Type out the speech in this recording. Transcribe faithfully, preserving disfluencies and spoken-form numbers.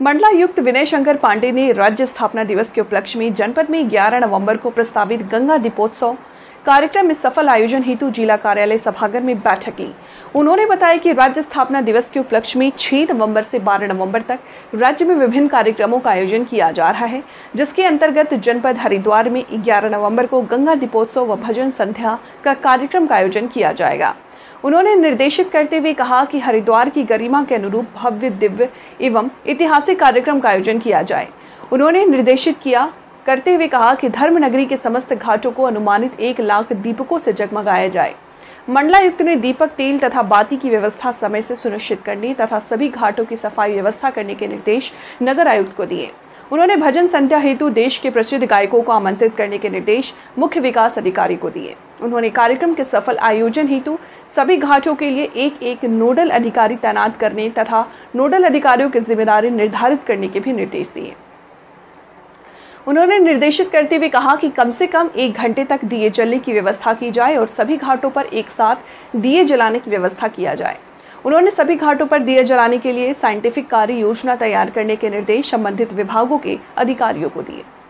मंडलायुक्त विनय शंकर पांडे ने राज्य स्थापना दिवस के उपलक्ष्य में जनपद में ग्यारह नवंबर को प्रस्तावित गंगा दीपोत्सव कार्यक्रम में सफल आयोजन हेतु जिला कार्यालय सभागार में बैठक ली। उन्होंने बताया कि राज्य स्थापना दिवस के उपलक्ष्य में छह नवंबर से बारह नवंबर तक राज्य में विभिन्न कार्यक्रमों का आयोजन किया जा रहा है, जिसके अंतर्गत जनपद हरिद्वार में ग्यारह नवंबर को गंगा दीपोत्सव व भजन संध्या का कार्यक्रम का आयोजन किया जाएगा। उन्होंने निर्देशित करते हुए कहा कि हरिद्वार की गरिमा के अनुरूप भव्य, दिव्य एवं ऐतिहासिक कार्यक्रम का आयोजन किया जाए। उन्होंने निर्देशित किया करते हुए कहा कि धर्म नगरी के समस्त घाटों को अनुमानित एक लाख दीपकों से जगमगाया जाए। मंडलायुक्त ने दीपक, तेल तथा बाती की व्यवस्था समय से सुनिश्चित करने तथा सभी घाटों की सफाई व्यवस्था करने के निर्देश नगर आयुक्त को दिए। उन्होंने भजन संध्या हेतु देश के प्रसिद्ध गायकों को आमंत्रित करने के निर्देश मुख्य विकास अधिकारी को दिए। उन्होंने कार्यक्रम के सफल आयोजन हेतु सभी घाटों के लिए एक एक नोडल अधिकारी तैनात करने तथा नोडल अधिकारियों की जिम्मेदारी निर्धारित करने के भी निर्देश दिए। उन्होंने निर्देशित करते हुए कहा कि कम से कम एक घंटे तक दिए जलने की व्यवस्था की जाए और सभी घाटों पर एक साथ दिए जलाने की व्यवस्था किया जाए। उन्होंने सभी घाटों पर दिए जलाने के लिए साइंटिफिक कार्य योजना तैयार करने के निर्देश संबंधित विभागों के अधिकारियों को दिए।